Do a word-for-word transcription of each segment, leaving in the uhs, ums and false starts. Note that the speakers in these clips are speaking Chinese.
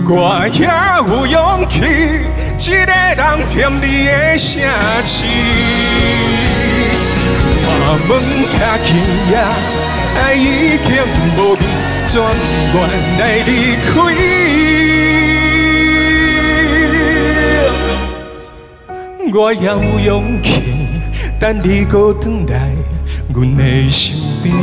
我也有勇气，一个人甜你的城市。我门卡起呀，爱已经无味，怎愿来离开？我也有勇气，等你搁转来阮的身边。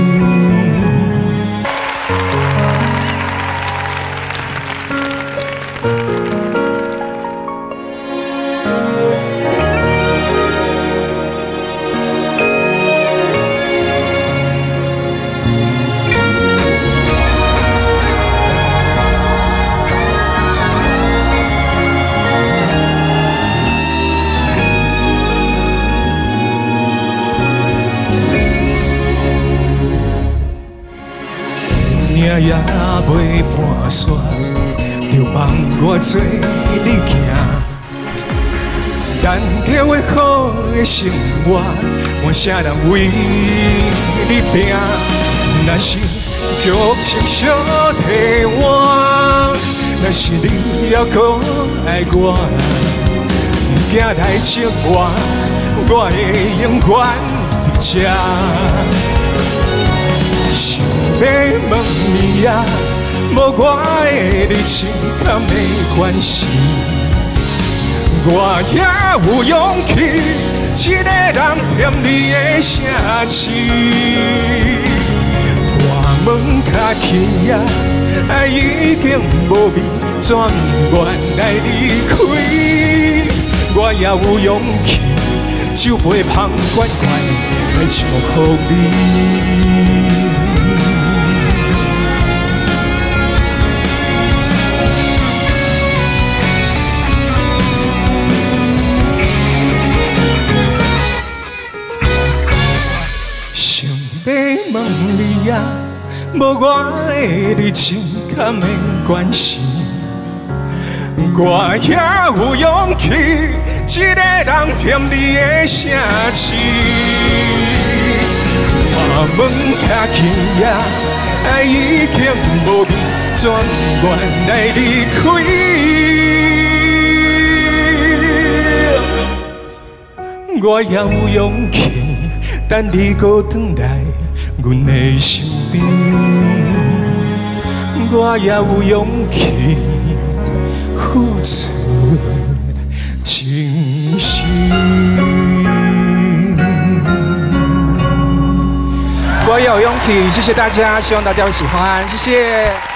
命也袂半煞，就放我做你行。等着的好的生活，换啥人为你拼？若是剧情小替换，若是你还搁爱我，行来情我，我会永远伫这。想要问你啊，无我的你情敢没关系？我也有勇气，一个人踮你的城市。我门卡起啊，爱已经无味，怎愿来离开？我也有勇气，酒杯旁关关来祝福你。要问你啊，无我的你情敢没关系？我也有勇气，一个人踮你的城市。我门卡起啊，爱已经无味，怎愿来离开？我也有勇气，等你搁转来阮的身边。我也有勇气付出真心。 我也有勇气，谢谢大家，希望大家会喜欢，谢谢。